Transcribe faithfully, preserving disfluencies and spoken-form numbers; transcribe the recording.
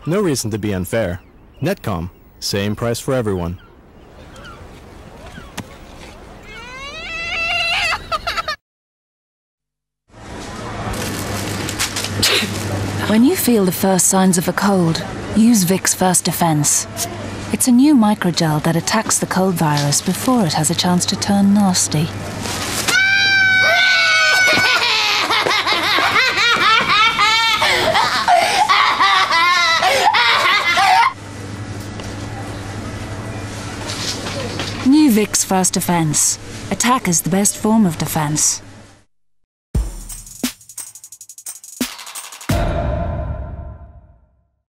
No reason to be unfair. Netcom, same price for everyone. When you feel the first signs of a cold, use Vicks First Defense. It's a new microgel that attacks the cold virus before it has a chance to turn nasty. New Vicks First Defense. Attack is the best form of defense.